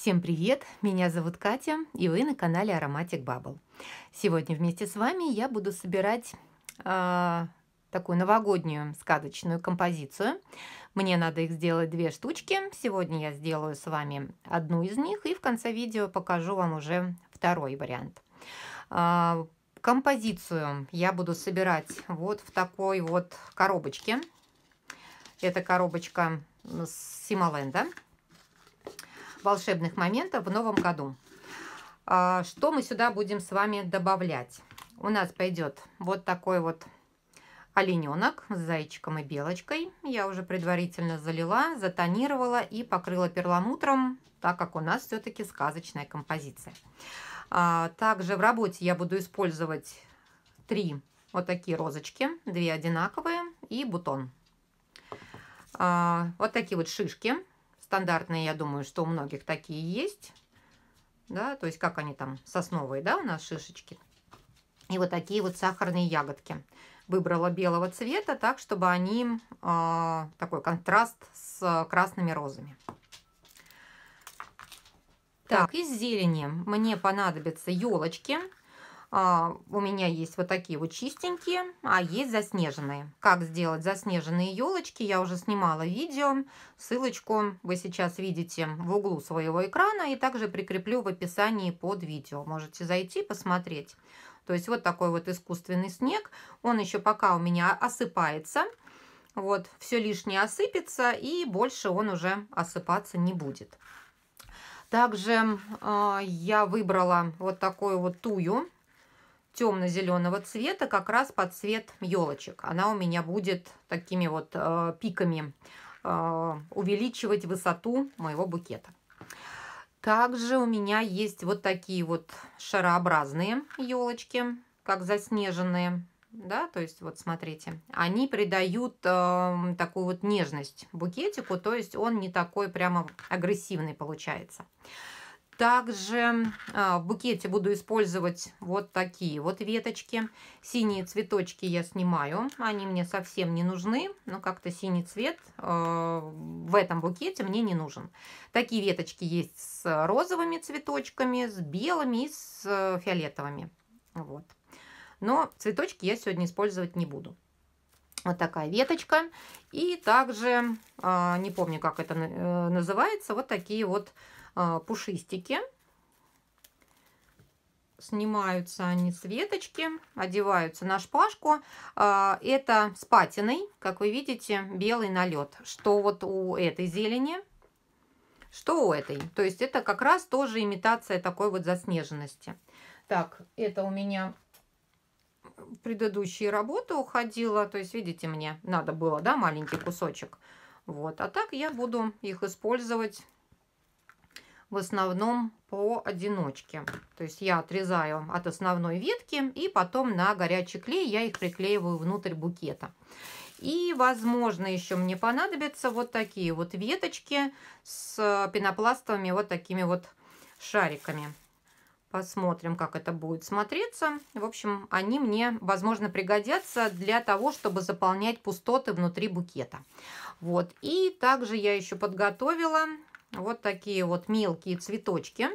Всем привет! Меня зовут Катя, и вы на канале Aromatic Bubble. Сегодня вместе с вами я буду собирать такую новогоднюю сказочную композицию. Мне надо их сделать 2 штучки. Сегодня я сделаю с вами одну из них, и в конце видео покажу вам уже второй вариант. Композицию я буду собирать вот в такой вот коробочке. Это коробочка с Симоленда. Волшебных моментов в новом году. Что мы сюда будем с вами добавлять? У нас пойдет вот такой вот олененок с зайчиком и белочкой. Я уже предварительно залила, затонировала и покрыла перламутром, так как у нас все-таки сказочная композиция. Также в работе я буду использовать 3 вот такие розочки, 2 одинаковые и бутон. Вот такие вот шишки. Стандартные, я думаю, что у многих такие есть. Да, то есть как они там, сосновые, да, у нас шишечки. И вот такие вот сахарные ягодки. Выбрала белого цвета, так, чтобы они такой контраст с красными розами. Так, из зелени мне понадобятся елочки. У меня есть вот такие вот чистенькие, а есть заснеженные. Как сделать заснеженные елочки, я уже снимала видео. Ссылочку вы сейчас видите в углу своего экрана, и также прикреплю в описании под видео. Можете зайти посмотреть. То есть вот такой вот искусственный снег. Он еще пока у меня осыпается. Вот, все лишнее осыпется, и больше он уже осыпаться не будет. Также я выбрала вот такую вот тую темно-зеленого цвета, как раз под цвет елочек. Она у меня будет такими вот пиками увеличивать высоту моего букета. Также у меня есть вот такие вот шарообразные елочки, как заснеженные. Да, то есть вот смотрите, они придают такую вот нежность букетику, то есть он не такой прямо агрессивный получается. Также в букете буду использовать вот такие вот веточки. Синие цветочки я снимаю, они мне совсем не нужны, но как-то синий цвет в этом букете мне не нужен. Такие веточки есть с розовыми цветочками, с белыми и с фиолетовыми. Вот. Но цветочки я сегодня использовать не буду. Вот такая веточка. И также, не помню, как это называется, вот такие вот пушистики. Снимаются они с веточки, одеваются на шпажку. Это с патиной, как вы видите, белый налет. Что вот у этой зелени, что у этой. То есть это как раз тоже имитация такой вот заснеженности. Так, это у меня в предыдущие работы уходило. То есть, видите, мне надо было, да, маленький кусочек. Вот. А так я буду их использовать в основном поодиночке. То есть я отрезаю от основной ветки, и потом на горячий клей я их приклеиваю внутрь букета. И, возможно, еще мне понадобятся вот такие вот веточки с пенопластовыми вот такими вот шариками. Посмотрим, как это будет смотреться. В общем, они мне, возможно, пригодятся для того, чтобы заполнять пустоты внутри букета. Вот. И также я еще подготовила вот такие вот мелкие цветочки.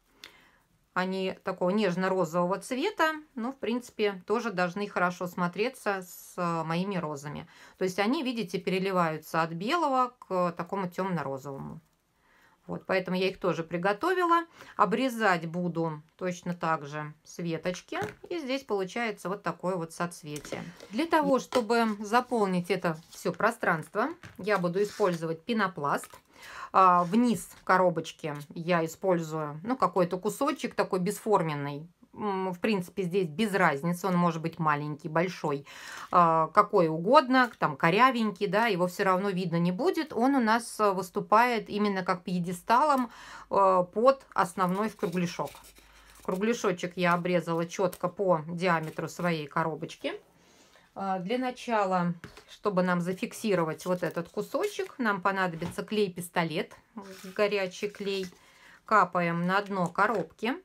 Они такого нежно-розового цвета, но, в принципе, тоже должны хорошо смотреться с моими розами. То есть они, видите, переливаются от белого к такому темно-розовому. Вот, поэтому я их тоже приготовила. Обрезать буду точно так же с веточки. И здесь получается вот такое вот соцветие. Для того, чтобы заполнить это все пространство, я буду использовать пенопласт. Вниз коробочки я использую, ну, какой-то кусочек такой бесформенный. В принципе, здесь без разницы, он может быть маленький, большой, какой угодно, там корявенький, да, его все равно видно не будет. Он у нас выступает именно как пьедесталом под основной кругляшок. Кругляшочек я обрезала четко по диаметру своей коробочки. Для начала, чтобы нам зафиксировать вот этот кусочек, нам понадобится клей-пистолет, горячий клей. Капаем на дно коробки.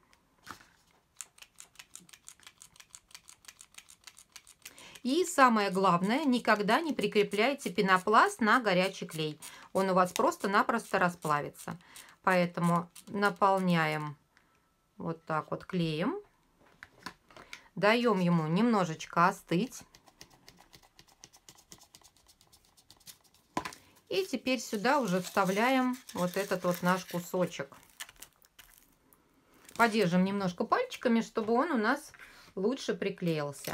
И самое главное, никогда не прикрепляйте пенопласт на горячий клей. Он у вас просто-напросто расплавится. Поэтому наполняем вот так вот клеем. Даем ему немножечко остыть. И теперь сюда уже вставляем вот этот вот наш кусочек. Подержим немножко пальчиками, чтобы он у нас лучше приклеился.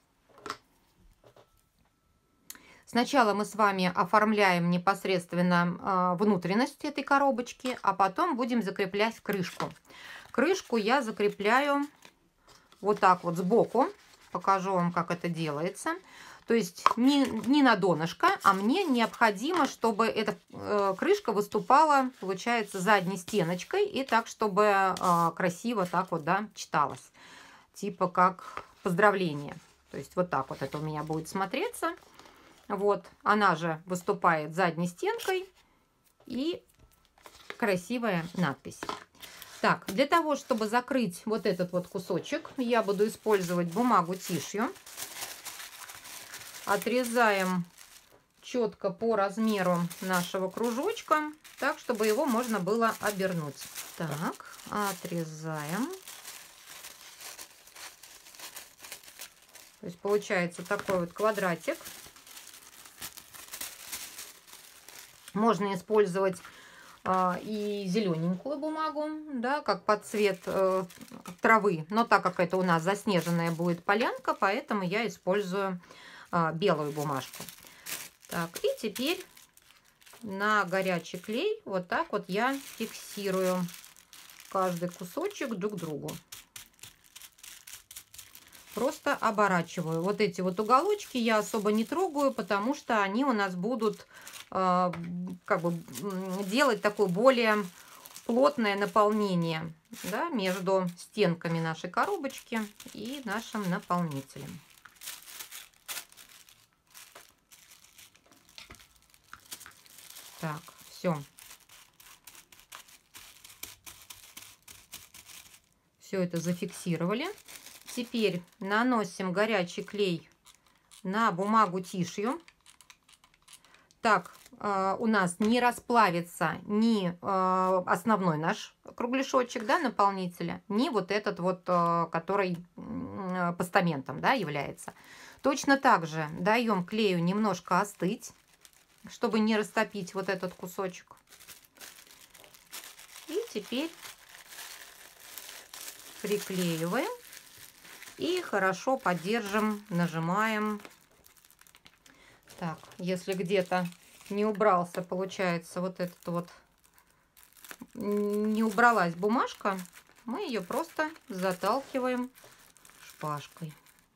Сначала мы с вами оформляем непосредственно внутренность этой коробочки, а потом будем закреплять крышку. Крышку я закрепляю вот так вот сбоку. Покажу вам, как это делается. То есть не на донышко, а мне необходимо, чтобы эта крышка выступала, получается, задней стеночкой. И так, чтобы красиво так вот, да, читалось. Типа как поздравление. То есть вот так вот это у меня будет смотреться. Вот, она же выступает задней стенкой и красивая надпись. Так, для того, чтобы закрыть вот этот вот кусочек, я буду использовать бумагу тишью. Отрезаем четко по размеру нашего кружочка, так, чтобы его можно было обернуть. Так, отрезаем. То есть получается такой вот квадратик. Можно использовать и зелененькую бумагу, да, как под цвет травы. Но так как это у нас заснеженная будет полянка, поэтому я использую белую бумажку. Так, и теперь на горячий клей вот так вот я фиксирую каждый кусочек друг к другу. Просто оборачиваю. Вот эти вот уголочки я особо не трогаю, потому что они у нас будут как бы делать такое более плотное наполнение, да, между стенками нашей коробочки и нашим наполнителем. Так, все. Все это зафиксировали. Теперь наносим горячий клей на бумагу тишью. Так, у нас не расплавится ни основной наш кругляшочек, да, наполнителя, ни вот этот вот, который постаментом, да, является. Точно так же даем клею немножко остыть, чтобы не растопить вот этот кусочек. И теперь приклеиваем и хорошо поддержим, нажимаем. Так, если где-то не убрался, получается, вот этот вот, не убралась бумажка, мы ее просто заталкиваем шпажкой.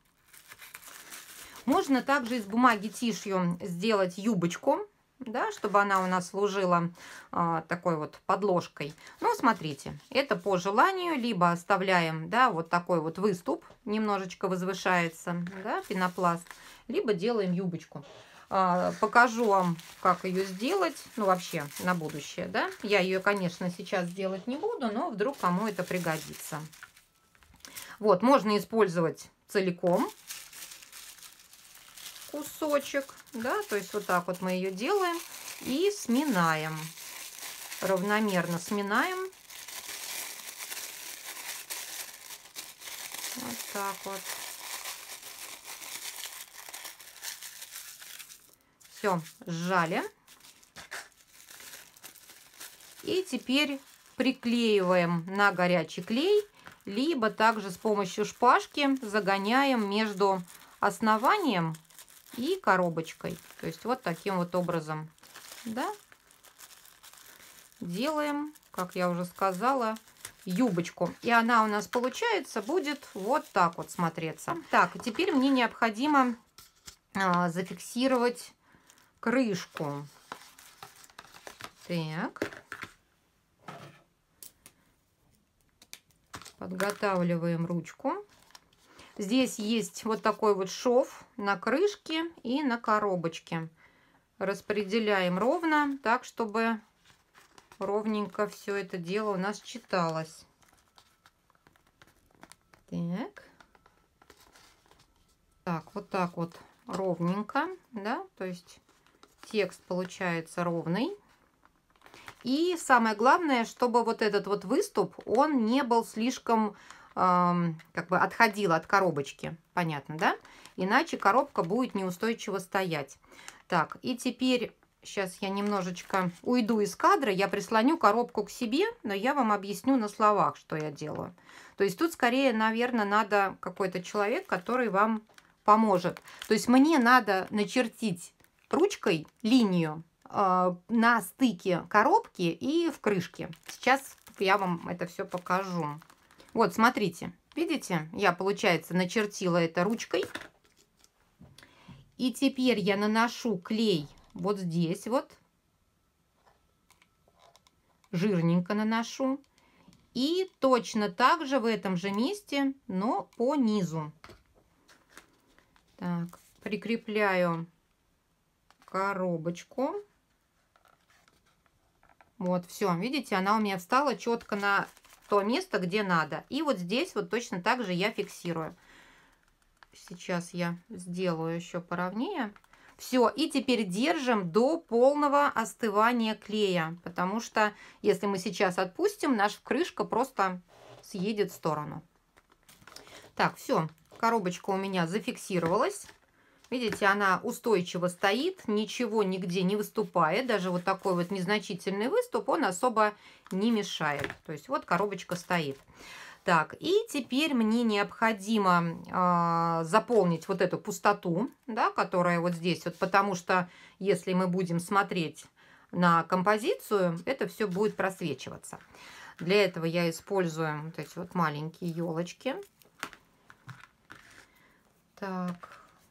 Можно также из бумаги тишью сделать юбочку, да, чтобы она у нас служила такой вот подложкой. Но смотрите, это по желанию, либо оставляем, да, вот такой вот выступ, немножечко возвышается, да, пенопласт, либо делаем юбочку. Покажу вам, как ее сделать, ну вообще на будущее, да. Я ее, конечно, сейчас делать не буду, но вдруг кому это пригодится. Вот, можно использовать целиком кусочек, да, то есть вот так вот мы ее делаем и сминаем, равномерно сминаем, вот так вот. Все, сжали. И теперь приклеиваем на горячий клей, либо также с помощью шпажки загоняем между основанием и коробочкой. То есть вот таким вот образом, да, делаем, как я уже сказала, юбочку. И она у нас получается будет вот так вот смотреться. Так, теперь мне необходимо зафиксировать крышку. Так. Подготавливаем ручку. Здесь есть вот такой вот шов на крышке и на коробочке. Распределяем ровно, так, чтобы ровненько все это дело у нас читалось. Так. Так, вот ровненько, да, то есть текст получается ровный. И самое главное, чтобы вот этот вот выступ, он не был слишком, как бы отходил от коробочки. Понятно, да? Иначе коробка будет неустойчиво стоять. Так, и теперь, сейчас я немножечко уйду из кадра, я прислоню коробку к себе, но я вам объясню на словах, что я делаю. То есть тут скорее, наверное, надо какой-то человек, который вам поможет. То есть мне надо начертить ручкой линию на стыке коробки и в крышке. Сейчас я вам это все покажу. Вот, смотрите, видите, я, получается, начертила это ручкой. И теперь я наношу клей вот здесь вот. Жирненько наношу. И точно так же в этом же месте, но по низу. Так, прикрепляю коробочку. Вот, все, видите, она у меня встала четко на то место, где надо. И вот здесь вот точно так же я фиксирую. Сейчас я сделаю еще поровнее. Все, и теперь держим до полного остывания клея, потому что если мы сейчас отпустим, наша крышка просто съедет в сторону. Так, все, коробочка у меня зафиксировалась. Видите, она устойчиво стоит, ничего нигде не выступает. Даже вот такой вот незначительный выступ, он особо не мешает. То есть вот коробочка стоит. Так, и теперь мне необходимо заполнить вот эту пустоту, да, которая вот здесь. Вот, потому что если мы будем смотреть на композицию, это все будет просвечиваться. Для этого я использую вот эти вот маленькие елочки. Так.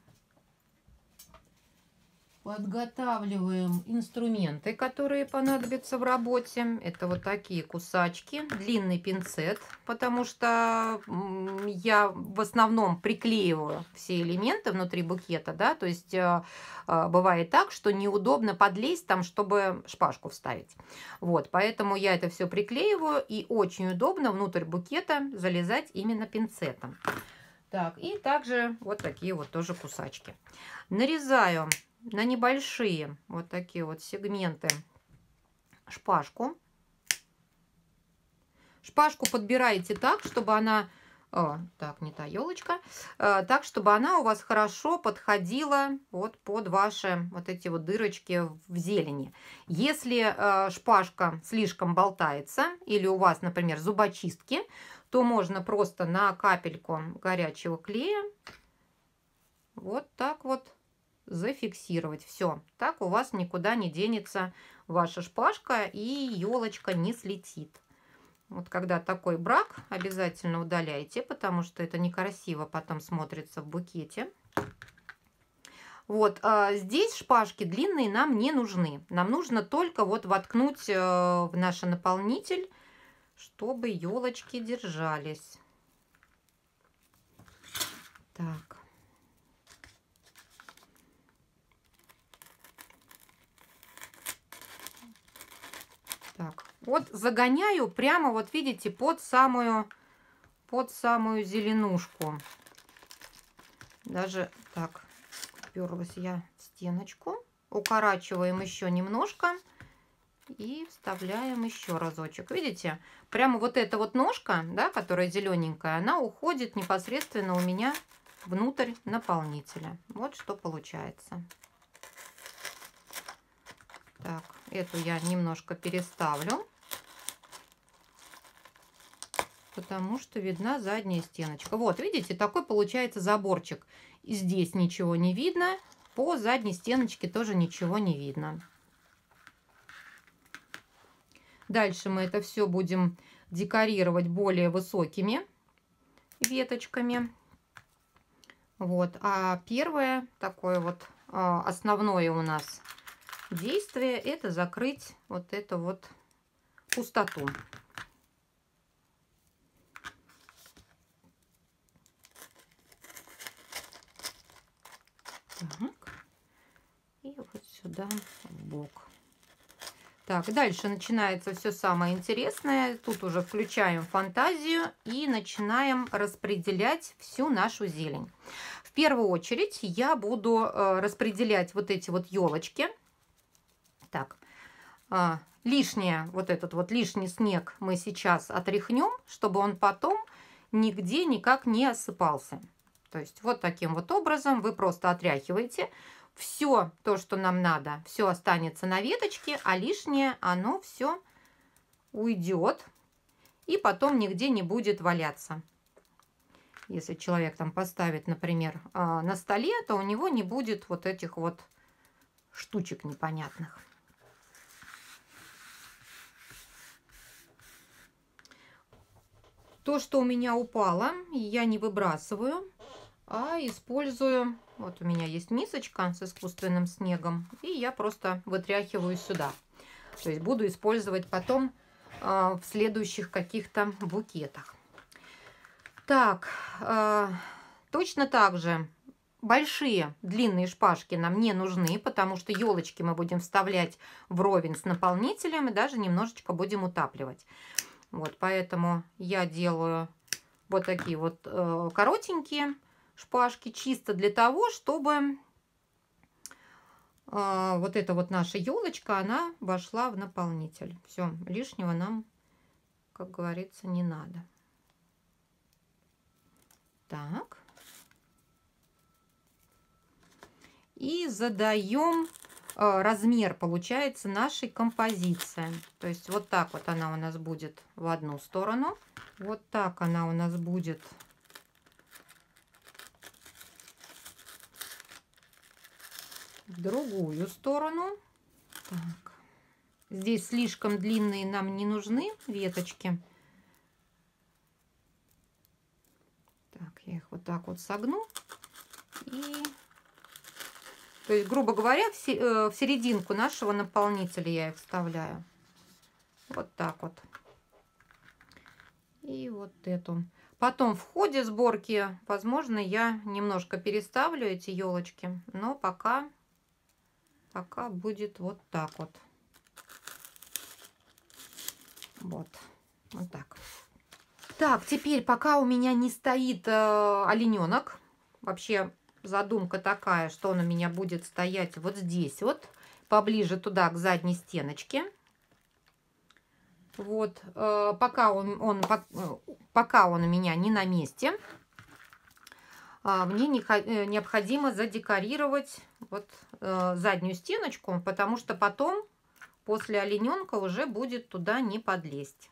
Подготавливаем инструменты, которые понадобятся в работе. Это вот такие кусачки, длинный пинцет, потому что я в основном приклеиваю все элементы внутри букета, да, то есть бывает так, что неудобно подлезть там, чтобы шпажку вставить. Вот, поэтому я это все приклеиваю, и очень удобно внутрь букета залезать именно пинцетом. Так, и также вот такие вот тоже кусачки. Нарезаю на небольшие вот такие вот сегменты шпажку. Шпажку подбираете так, чтобы она... так, не та елочка. Так, чтобы она у вас хорошо подходила вот под ваши вот эти вот дырочки в зелени. Если шпажка слишком болтается, или у вас, например, зубочистки, то можно просто на капельку горячего клея вот так вот зафиксировать. Все, так у вас никуда не денется ваша шпажка, и елочка не слетит. Вот когда такой брак, обязательно удаляйте, потому что это некрасиво потом смотрится в букете. Вот, здесь шпажки длинные нам не нужны. Нам нужно только вот воткнуть в наш наполнитель, чтобы елочки держались. Так. Так, вот загоняю прямо, вот видите, под самую зеленушку. Даже так, уперлась я в стеночку. Укорачиваем еще немножко и вставляем еще разочек. Видите, прямо вот эта вот ножка, да, которая зелененькая, она уходит непосредственно у меня внутрь наполнителя. Вот что получается. Так, эту я немножко переставлю, потому что видна задняя стеночка. Вот, видите, такой получается заборчик. И здесь ничего не видно, по задней стеночке тоже ничего не видно. Дальше мы это все будем декорировать более высокими веточками. Вот, а первое такое вот основное у нас действие — это закрыть вот эту вот пустоту. Так. И вот сюда в бок. Так, дальше начинается все самое интересное. Тут уже включаем фантазию и начинаем распределять всю нашу зелень. В первую очередь я буду распределять вот эти вот елочки. Так, лишнее, вот этот вот лишний снег мы сейчас отряхнем, чтобы он потом нигде никак не осыпался. То есть вот таким вот образом вы просто отряхиваете. Все то, что нам надо, все останется на веточке, а лишнее оно все уйдет и потом нигде не будет валяться. Если человек там поставит, например, на столе, то у него не будет вот этих вот штучек непонятных. То, что у меня упало, я не выбрасываю, а использую. Вот у меня есть мисочка с искусственным снегом, и я просто вытряхиваю сюда. То есть буду использовать потом в следующих каких-то букетах. Так, точно так же большие длинные шпажки нам не нужны, потому что елочки мы будем вставлять вровень с наполнителем и даже немножечко будем утапливать. Вот, поэтому я делаю вот такие вот коротенькие шпажки, чисто для того, чтобы вот эта вот наша елочка, она вошла в наполнитель. Все, лишнего нам, как говорится, не надо. Так. И задаем размер, получается, нашей композиции. То есть вот так вот она у нас будет в одну сторону. Вот так она у нас будет в другую сторону. Так. Здесь слишком длинные нам не нужны веточки. Так, я их вот так вот согну. И, то есть, грубо говоря, в серединку нашего наполнителя я их вставляю. Вот так вот. И вот эту. Потом в ходе сборки, возможно, я немножко переставлю эти елочки, но пока будет вот так вот. Вот так. Так, теперь, пока у меня не стоит олененок, вообще задумка такая, что он у меня будет стоять вот здесь вот, поближе туда, к задней стеночке. Вот, пока он у меня не на месте, мне необходимо задекорировать вот заднюю стеночку, потому что потом, после олененка, уже будет туда не подлезть.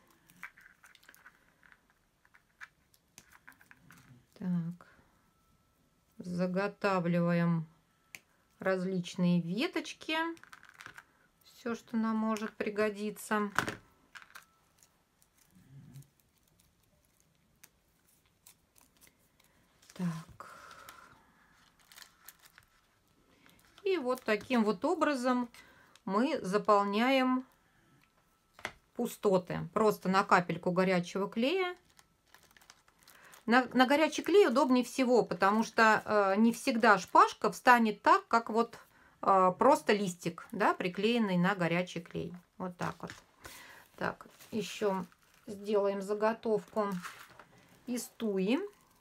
Так, заготавливаем различные веточки, все, что нам может пригодиться. Так. И вот таким вот образом мы заполняем пустоты. Просто на капельку горячего клея. На горячий клей удобнее всего, потому что не всегда шпажка встанет так, как вот просто листик, да, приклеенный на горячий клей. Вот так вот. Так, еще сделаем заготовку из туи.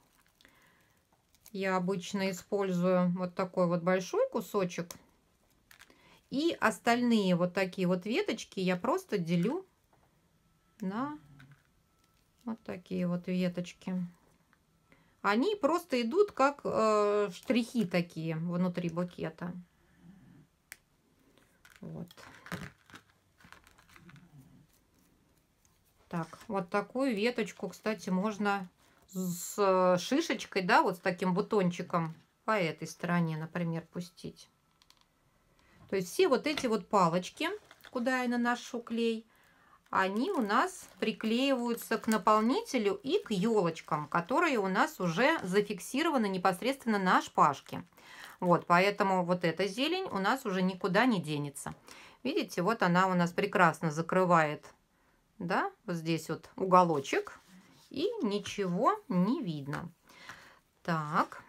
Я обычно использую вот такой вот большой кусочек. И остальные вот такие вот веточки я просто делю на вот такие вот веточки. Они просто идут как штрихи такие внутри букета. Вот. Так, вот такую веточку, кстати, можно с шишечкой, да, вот с таким бутончиком по этой стороне, например, пустить. То есть все вот эти вот палочки, куда я наношу клей, они у нас приклеиваются к наполнителю и к елочкам, которые у нас уже зафиксированы непосредственно на шпажке. Вот, поэтому вот эта зелень у нас уже никуда не денется. Видите, вот она у нас прекрасно закрывает, да, вот здесь вот уголочек, и ничего не видно. Так,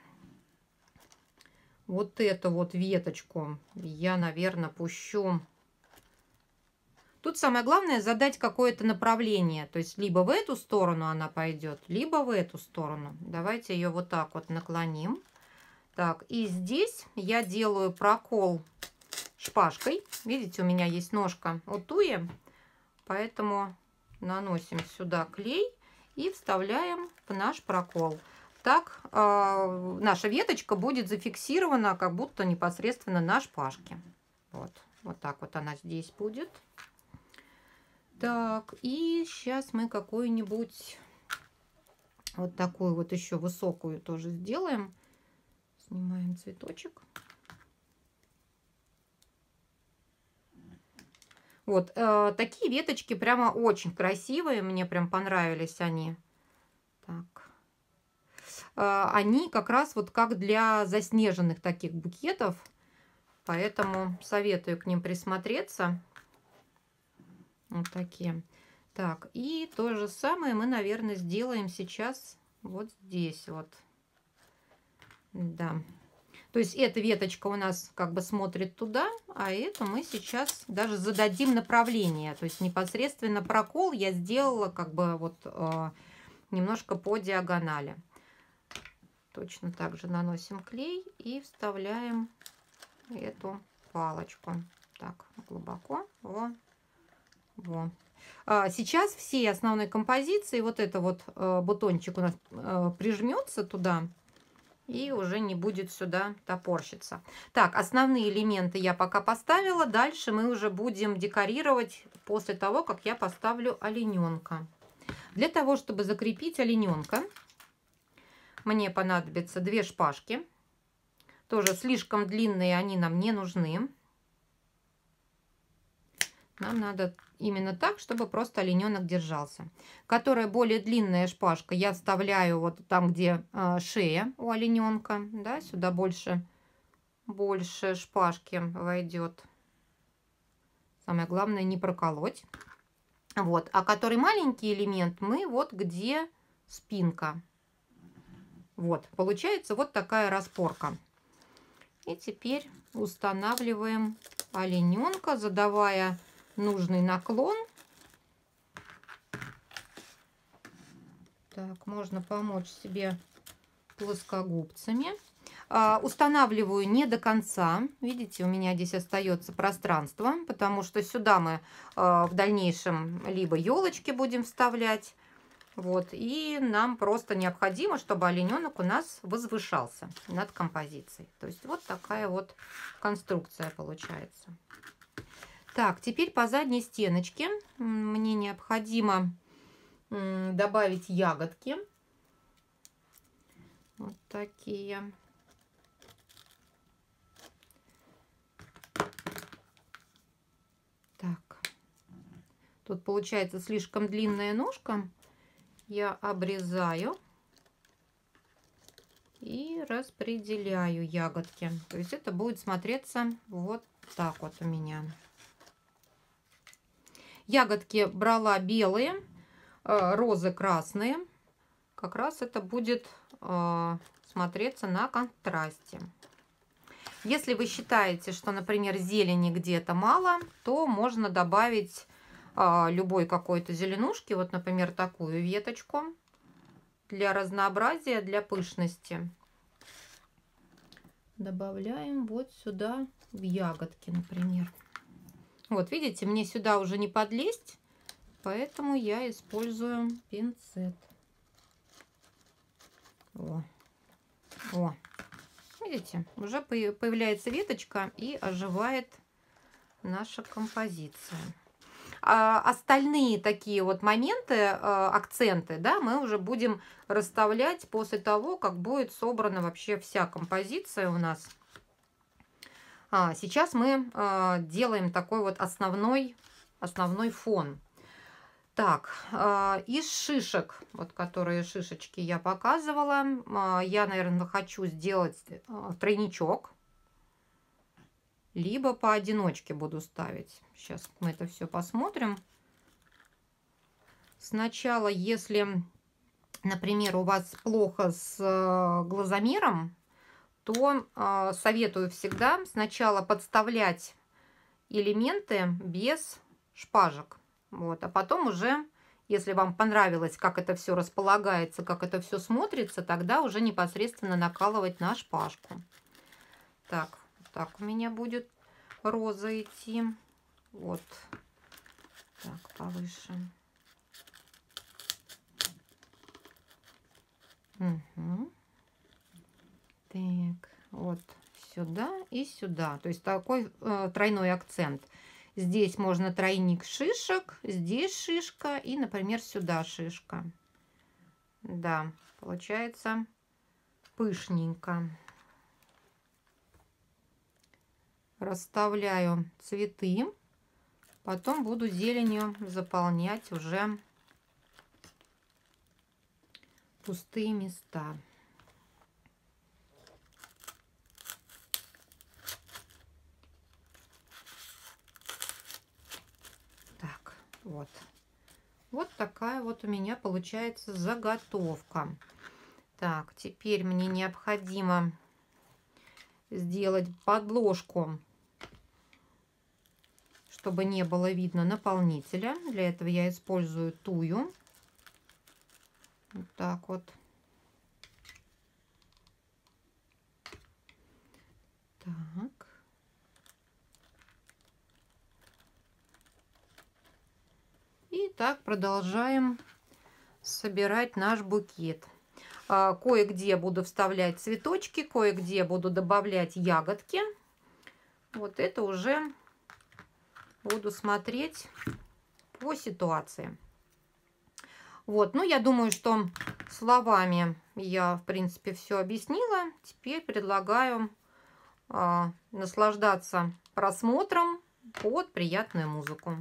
вот эту вот веточку я, наверное, пущу. Тут самое главное задать какое-то направление. То есть либо в эту сторону она пойдет, либо в эту сторону. Давайте ее вот так вот наклоним. Так, и здесь я делаю прокол шпажкой. Видите, у меня есть ножка от туи. Поэтому наносим сюда клей и вставляем в наш прокол. Так наша веточка будет зафиксирована, как будто непосредственно на шпажке. Вот так вот она здесь будет. Так, и сейчас мы какую-нибудь вот такую вот еще высокую тоже сделаем. Снимаем цветочек. Вот такие веточки прямо очень красивые, мне прям понравились они. Так. Они как раз вот как для заснеженных таких букетов, поэтому советую к ним присмотреться. Вот такие. Так, и то же самое мы, наверное, сделаем сейчас вот здесь вот. Да. То есть эта веточка у нас как бы смотрит туда, а эту мы сейчас даже зададим направление. То есть непосредственно прокол я сделала как бы вот немножко по диагонали. Точно так же наносим клей и вставляем эту палочку. Так, глубоко. Во. Сейчас всей основной композиции вот это вот бутончик у нас прижмется туда и уже не будет сюда топорщиться. Так, основные элементы я пока поставила. Дальше мы уже будем декорировать после того, как я поставлю олененка. Для того, чтобы закрепить олененка, мне понадобится 2 шпажки. Тоже слишком длинные они нам не нужны. Нам надо именно так, чтобы просто олененок держался. Которая более длинная шпажка, я вставляю вот там, где шея у олененка. Да, сюда больше шпажки войдет. Самое главное не проколоть. Вот. А который маленький элемент, мы вот где спинка. Вот. Получается вот такая распорка. И теперь устанавливаем олененка, задавая нужный наклон. Так, можно помочь себе плоскогубцами. Устанавливаю не до конца. Видите, у меня здесь остается пространство, потому что сюда мы в дальнейшем либо елочки будем вставлять. Вот, и нам просто необходимо, чтобы олененок у нас возвышался над композицией. То есть вот такая вот конструкция получается. Так, теперь по задней стеночке мне необходимо добавить ягодки. Вот такие. Так. Тут получается слишком длинная ножка. Я обрезаю и распределяю ягодки. То есть это будет смотреться вот так вот у меня. Ягодки брала белые, розы красные. Как раз это будет смотреться на контрасте. Если вы считаете, что, например, зелени где-то мало, то можно добавить любой какой-то зеленушки. Вот, например, такую веточку для разнообразия, для пышности. Добавляем вот сюда в ягодки, например. Вот, видите, мне сюда уже не подлезть, поэтому я использую пинцет. О. Видите, уже появляется веточка и оживает наша композиция. Остальные такие вот моменты, акценты, да, мы уже будем расставлять после того, как будет собрана вообще вся композиция у нас. Сейчас мы делаем такой вот основной фон. Так, из шишек, вот которые шишечки я показывала, я, наверное, хочу сделать тройничок. Либо поодиночке буду ставить. Сейчас мы это все посмотрим. Сначала, если, например, у вас плохо с глазомером, то советую всегда сначала подставлять элементы без шпажек. Вот, а потом уже, если вам понравилось, как это все располагается, как это все смотрится, тогда уже непосредственно накалывать на шпажку. Так, так у меня будет роза идти. Вот Так, повыше. Угу. Так, вот сюда и сюда. То есть такой тройной акцент. Здесь можно тройник шишек, здесь шишка и, например, сюда шишка. Да, получается пышненько. Расставляю цветы. Потом буду зеленью заполнять уже пустые места. Так, вот. Вот такая вот у меня получается заготовка. Так, теперь мне необходимо сделать подложку, чтобы не было видно наполнителя. Для этого я использую тую. Вот так вот. Так. И так продолжаем собирать наш букет. Кое-где буду вставлять цветочки, кое-где буду добавлять ягодки. Вот это уже буду смотреть по ситуации. Вот, ну я думаю, что словами я, в принципе, все объяснила. Теперь предлагаю наслаждаться просмотром под приятную музыку.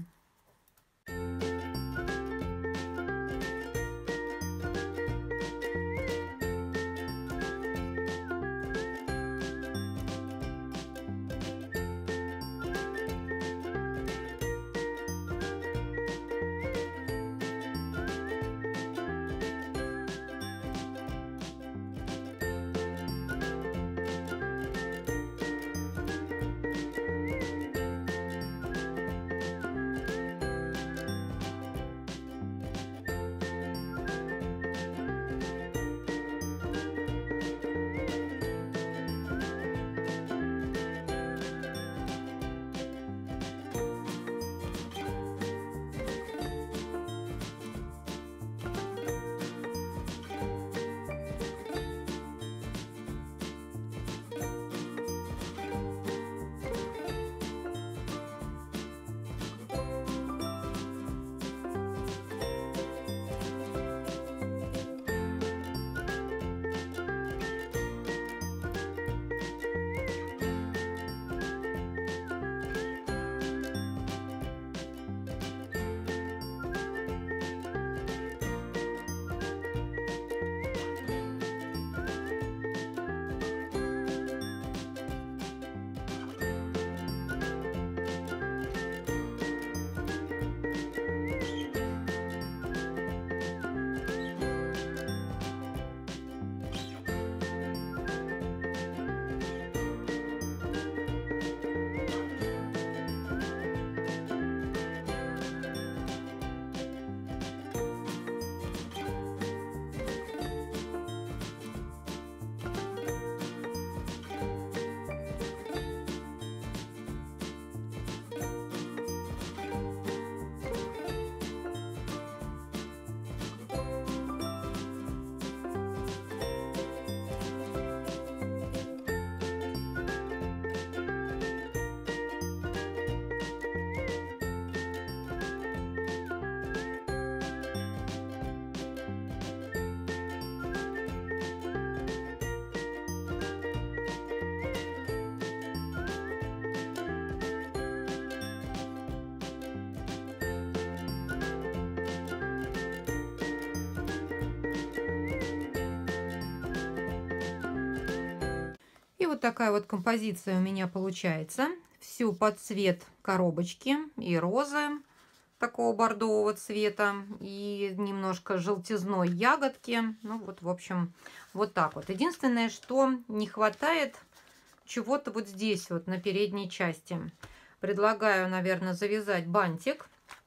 И вот такая вот композиция у меня получается. Всю под цвет коробочки и розы такого бордового цвета, и немножко желтизной ягодки. Ну вот, в общем, вот так вот. Единственное, что не хватает чего-то вот здесь вот на передней части. Предлагаю, наверное, завязать бантик.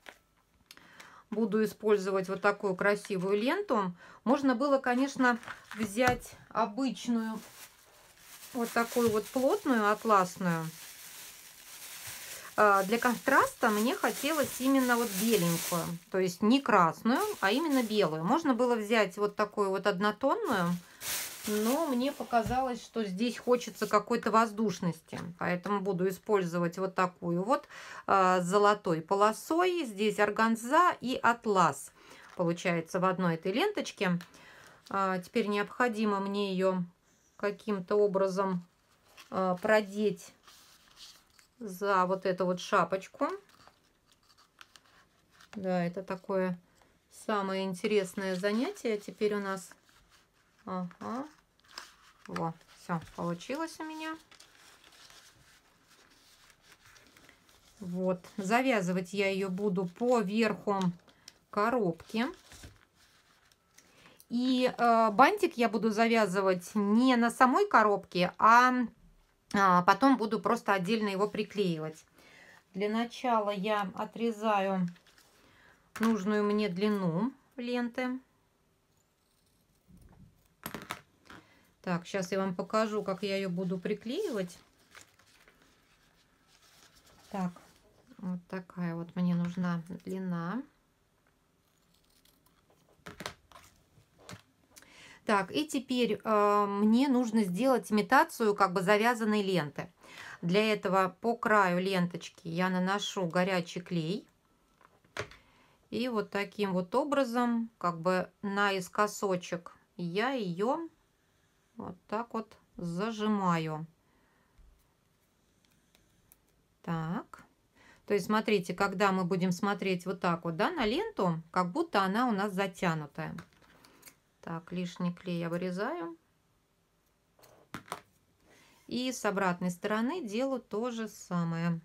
Буду использовать вот такую красивую ленту. Можно было, конечно, взять обычную, вот такую вот плотную, атласную. Для контраста мне хотелось именно вот беленькую, то есть не красную, а именно белую. Можно было взять вот такую вот однотонную, но мне показалось, что здесь хочется какой-то воздушности, поэтому буду использовать вот такую вот с золотой полосой. Здесь органза и атлас получается в одной этой ленточке. Теперь необходимо мне ее каким-то образом продеть за вот эту вот шапочку. Да, это такое самое интересное занятие теперь у нас. Ага. Вот, все, получилось у меня. Вот, завязывать я ее буду по верху коробки. И бантик я буду завязывать не на самой коробке, а потом буду просто отдельно его приклеивать. Для начала я отрезаю нужную мне длину ленты. Так, сейчас я вам покажу, как я ее буду приклеивать. Так, вот такая вот мне нужна длина. Так, и теперь мне нужно сделать имитацию как бы завязанной ленты. Для этого по краю ленточки я наношу горячий клей. И вот таким вот образом, как бы наискосочек, я ее вот так вот зажимаю. Так. То есть, смотрите, когда мы будем смотреть вот так вот, да, на ленту, как будто она у нас затянутая. Так, лишний клей я вырезаю. И с обратной стороны делаю то же самое.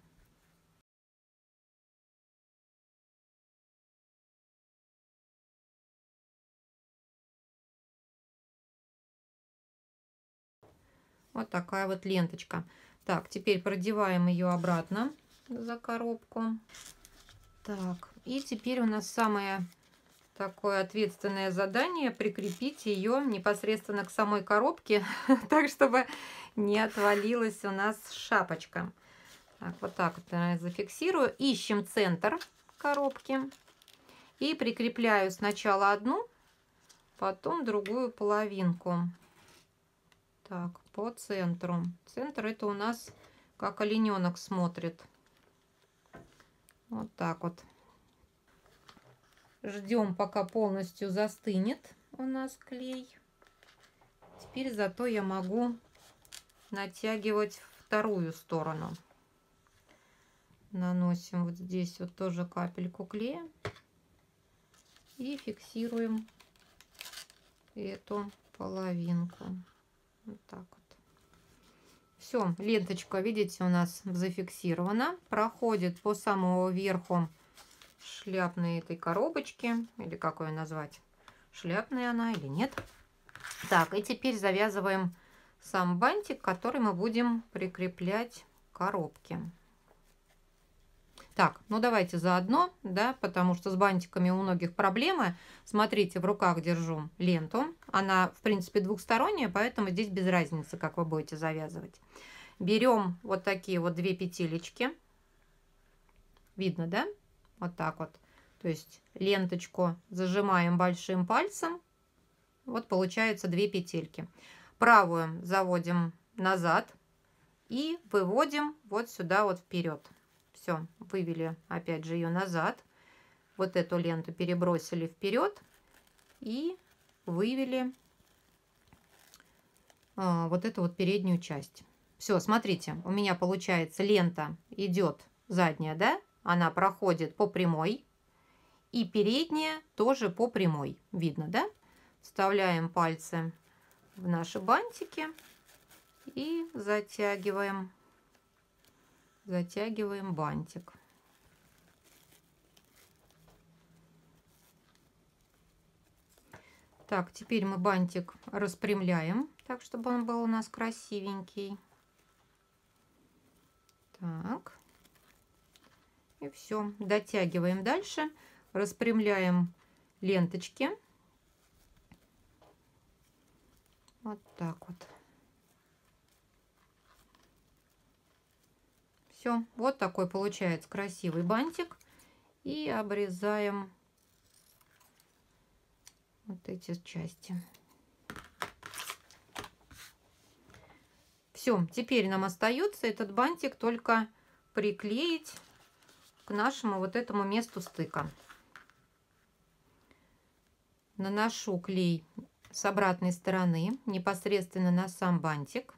Вот такая вот ленточка. Так, теперь продеваем ее обратно за коробку. Так, и теперь у нас самое такое ответственное задание — прикрепить ее непосредственно к самой коробке, так, чтобы не отвалилась у нас шапочка. Так, вот так вот я зафиксирую. Ищем центр коробки и прикрепляю сначала одну, потом другую половинку. Так, по центру. Центр — это у нас как олененок смотрит. Вот так вот. Ждем, пока полностью застынет у нас клей. Теперь зато я могу натягивать вторую сторону. Наносим вот здесь вот тоже капельку клея и фиксируем эту половинку. Вот так вот. Все, ленточка, видите, у нас зафиксирована. Проходит по самому верху шляпной этой коробочки, или как ее назвать, шляпная она или нет. Так, и теперь завязываем сам бантик, который мы будем прикреплять к коробке. Так, ну давайте заодно, да, потому что с бантиками у многих проблемы. Смотрите, в руках держу ленту. Она, в принципе, двухсторонняя, поэтому здесь без разницы, как вы будете завязывать. Берем вот такие вот две петелечки. Видно, да? Вот так вот. То есть ленточку зажимаем большим пальцем. Вот получается две петельки. Правую заводим назад и выводим вот сюда вот вперед. Все, вывели опять же ее назад. Вот эту ленту перебросили вперед и вывели вот эту вот переднюю часть. Все, смотрите, у меня получается лента идет задняя, да? Она проходит по прямой. И передняя тоже по прямой. Видно, да? Вставляем пальцы в наши бантики и затягиваем бантик. Так, теперь мы бантик распрямляем, так, чтобы он был у нас красивенький. Так. И все, дотягиваем дальше, распрямляем ленточки. Вот так вот. Все, вот такой получается красивый бантик. И обрезаем вот эти части. Все, теперь нам остается этот бантик только приклеить к нашему вот этому месту стыка. Наношу клей с обратной стороны непосредственно на сам бантик.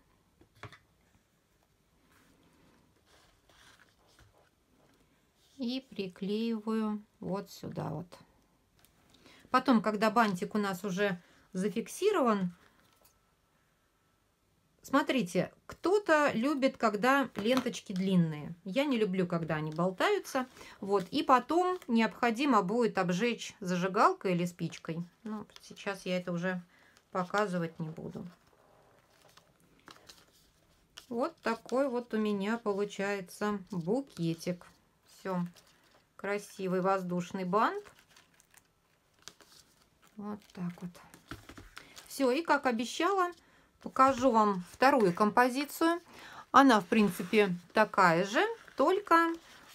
И приклеиваю вот сюда вот. Потом, когда бантик у нас уже зафиксирован, смотрите, кто-то любит, когда ленточки длинные. Я не люблю, когда они болтаются. Вот. И потом необходимо будет обжечь зажигалкой или спичкой. Ну, сейчас я это уже показывать не буду. Вот такой вот у меня получается букетик. Все. Красивый воздушный бант. Вот так вот. Все, и как обещала, покажу вам вторую композицию. Она, в принципе, такая же, только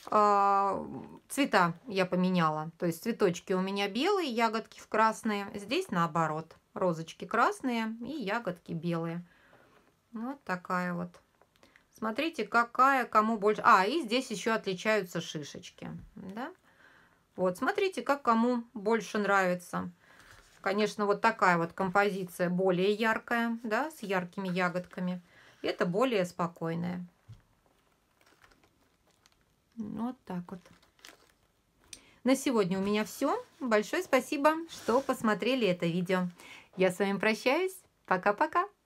цвета я поменяла. То есть цветочки у меня белые, ягодки в красные. Здесь наоборот. Розочки красные и ягодки белые. Вот такая вот. Смотрите, какая кому больше. И здесь еще отличаются шишечки. Да? Вот, смотрите, как кому больше нравится. Конечно, вот такая вот композиция более яркая, да, с яркими ягодками. Это более спокойная. Вот так вот. На сегодня у меня все. Большое спасибо, что посмотрели это видео. Я с вами прощаюсь. Пока-пока.